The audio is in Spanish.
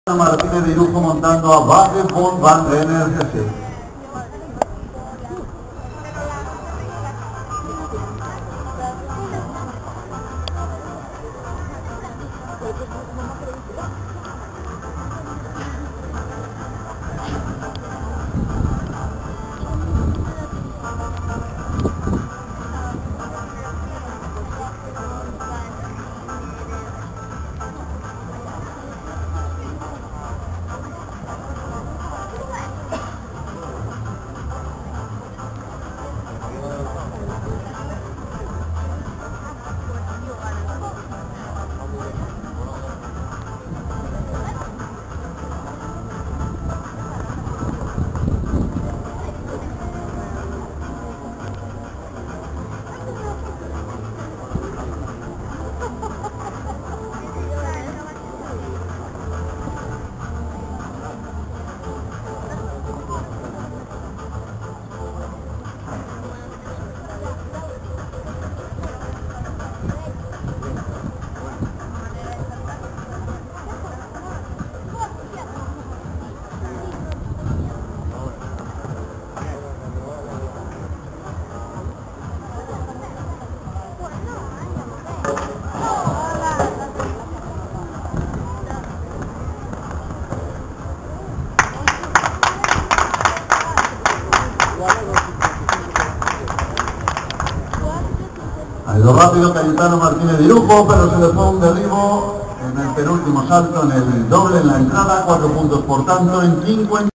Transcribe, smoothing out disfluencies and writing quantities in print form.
Martínez de Irujo montando a Wagepool Van Renner GC. Ha ido rápido Cayetano Martínez de Irujo, pero se le fue un derribo en el penúltimo salto, en el doble en la entrada, 4 puntos por tanto en 50.